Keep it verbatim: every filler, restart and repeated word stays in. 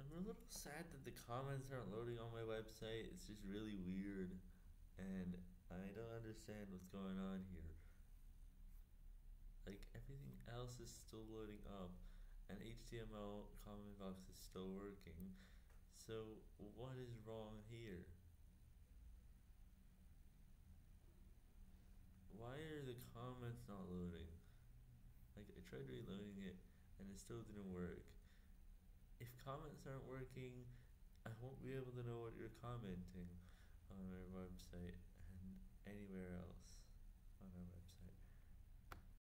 I'm a little sad that the comments aren't loading on my website. It's just really weird, and I don't understand what's going on here. Like, everything else is still loading up, and H T M L comment box is still working. So, what is wrong here? Why are the comments not loading? Like, I tried reloading it, and it still didn't work. If comments aren't working, I won't be able to know what you're commenting on our website and anywhere else on our website.